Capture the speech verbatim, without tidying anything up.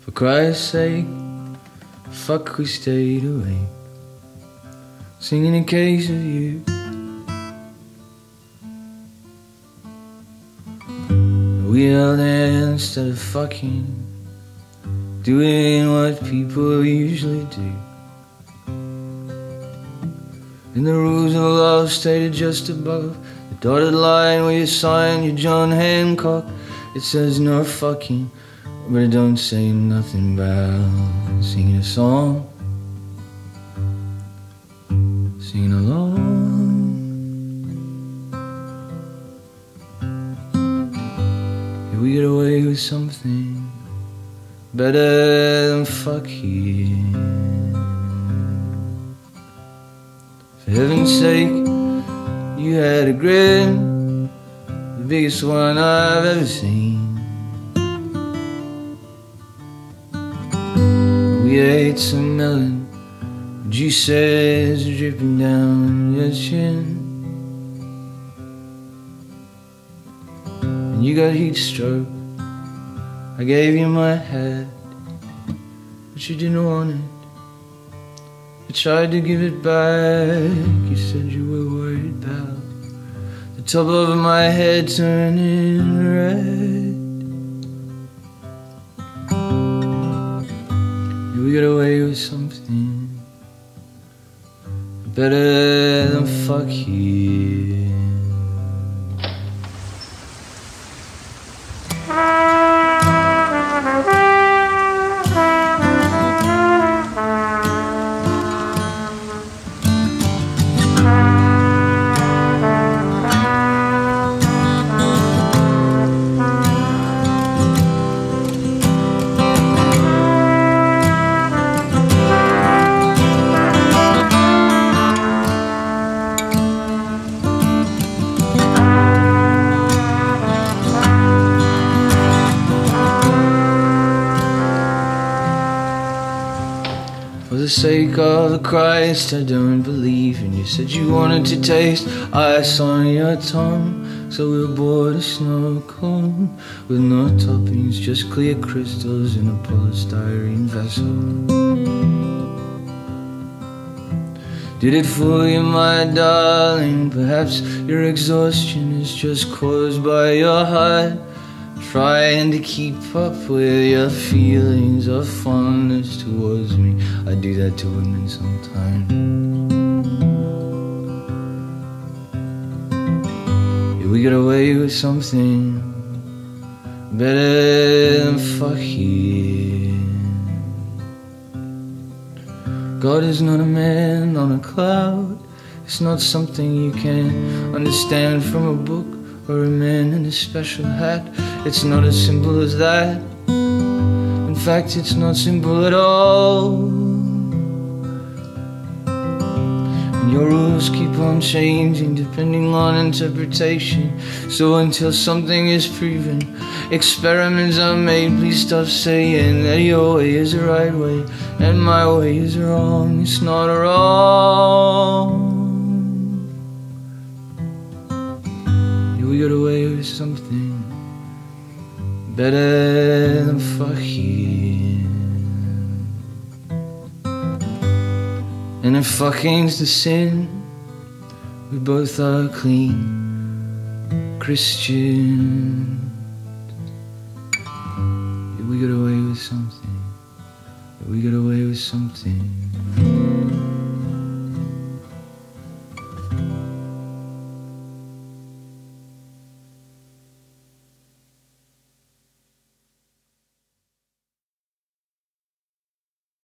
For Christ's sake, fuck, we stayed awake, singing in case of you. We held hands instead of fucking, doing what people usually do. And the rules of love stated just above the dotted line where you sign your John Hancock. It says no fucking, but it don't say nothing about singing a song, singing along. If we get away with something better than fuck here, for heaven's sake, you had a grin, the biggest one I've ever seen. We ate some melon, juices dripping down your chin, and you got heat stroke. I gave you my head, but you didn't want it. I tried to give it back, you said you were worried about the top of my head turning red. Yeah, we got away with something better than fuck you. For the sake of the Christ, I don't believe in you. Said you wanted to taste ice on your tongue, so we'll board a snow cone with no toppings, just clear crystals in a polystyrene vessel. Did it fool you, my darling? Perhaps your exhaustion is just caused by your heart trying to keep up with your feelings of fondness towards me. I do that to women sometimes. Yeah, we get away with something better than fuck here. God is not a man on a cloud. It's not something you can understand from a book or a man in a special hat. It's not as simple as that. In fact, it's not simple at all. And your rules keep on changing depending on interpretation. So until something is proven, experiments are made. Please stop saying that your way is the right way and my way is wrong. It's not wrong. We got away with something better than fuck here. And if fucking's the sin, we both are clean Christians. Yeah, we got away with something. Yeah, we got away with something.